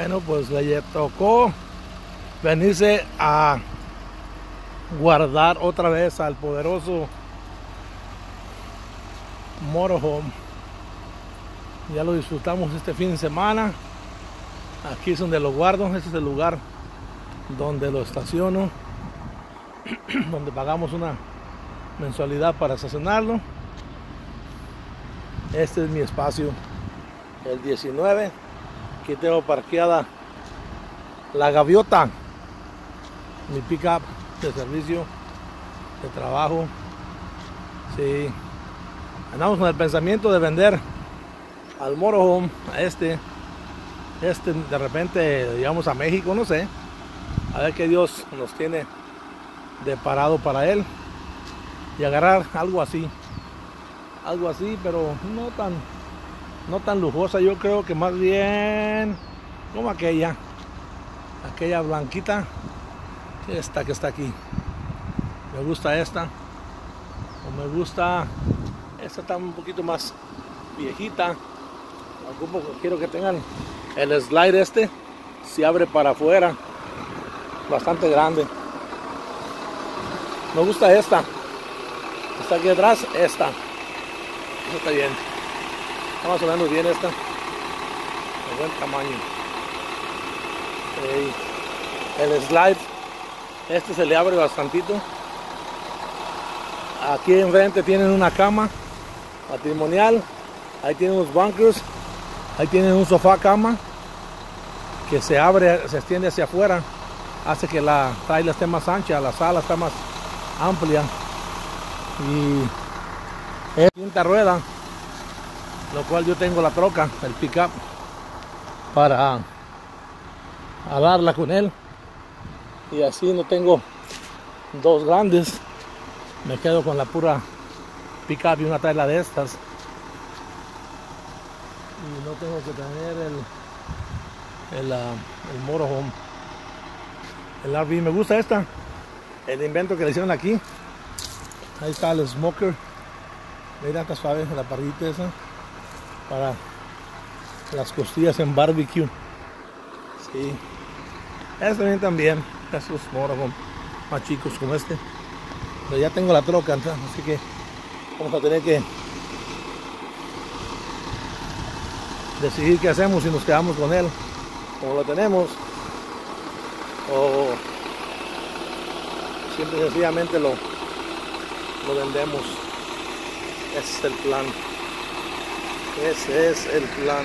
Bueno, pues le tocó venirse a guardar otra vez al poderoso motorhome. Ya lo disfrutamos este fin de semana. Aquí es donde lo guardo. Este es el lugar donde lo estaciono, donde pagamos una mensualidad para estacionarlo. Este es mi espacio, el 19. Aquí tengo parqueada la Gaviota, mi pickup de servicio, de trabajo. Sí, andamos con el pensamiento de vender al motorhome, a este de repente, digamos, a México, no sé, a ver qué Dios nos tiene deparado para él, y agarrar algo así, pero no tan lujosa. Yo creo que más bien como aquella blanquita, esta que está aquí. Me gusta esta, o me gusta esta, está un poquito más viejita. Quiero que tengan el slide, se abre para afuera, bastante grande. Me gusta esta aquí atrás, esta está bien, está más o menos bien, esta de buen tamaño. El slide, se le abre bastantito. Aquí enfrente tienen una cama matrimonial, ahí tienen unos bunkers, ahí tienen un sofá cama que se abre, se extiende hacia afuera, hace que la trailer esté más ancha, la sala está más amplia. Y es quinta rueda, lo cual yo tengo la troca, el pickup, para darla con él, y así no tengo dos grandes, me quedo con la pura pickup y una trailer de estas, y no tengo que tener el motorhome, el RV. Me gusta el invento que le hicieron aquí. Ahí está el smoker, mira, está suave la parrilla esa para las costillas en barbecue. Sí, también esos motorhome más chicos como este, pero ya tengo la troca, así que vamos a tener que decidir qué hacemos, si nos quedamos con él como lo tenemos, o simple y sencillamente lo vendemos. Ese es el plan. Ese es el plan.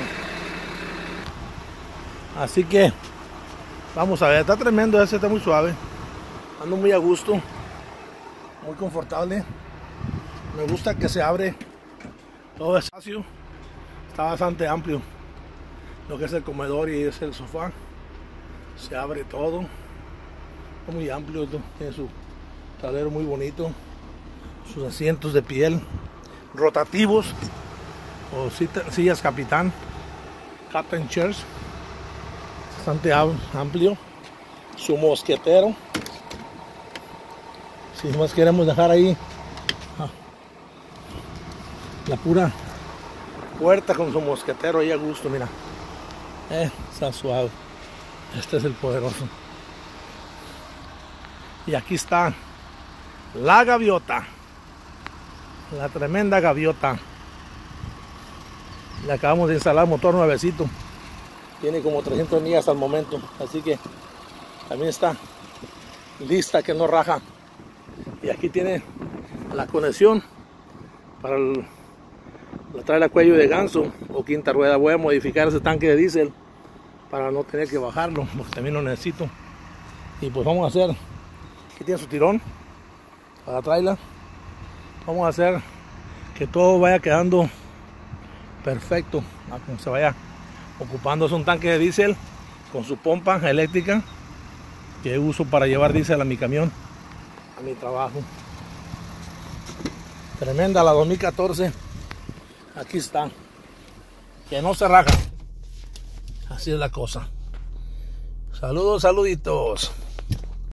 Así que vamos a ver. Está tremendo ese, está muy suave. Ando muy a gusto, muy confortable. Me gusta que se abre todo el espacio. Está bastante amplio. Lo que es el comedor y es el sofá. Se abre todo. Está muy amplio. Tiene su tablero muy bonito. Sus asientos de piel rotativos o sillas captain chairs, bastante amplio. Su mosquetero, si más queremos dejar ahí la pura puerta con su mosquetero ahí a gusto, mira, está suave. Este es el poderoso, y aquí está la Gaviota, la tremenda Gaviota. Le acabamos de instalar motor nuevecito, tiene como 300 millas al momento, así que también está lista, que no raja. Y aquí tiene la conexión para la trailer cuello de ganso o quinta rueda. Voy a modificar ese tanque de diésel para no tener que bajarlo, porque también lo necesito. Y pues vamos a hacer, aquí tiene su tirón para la trailer. Vamos a hacer que todo vaya quedando perfecto, como se vaya ocupando. Es un tanque de diésel con su pompa eléctrica que uso para llevar diésel a mi camión, a mi trabajo. Tremenda la 2014. Aquí está, que no se raja. Así es la cosa. Saludos, saluditos.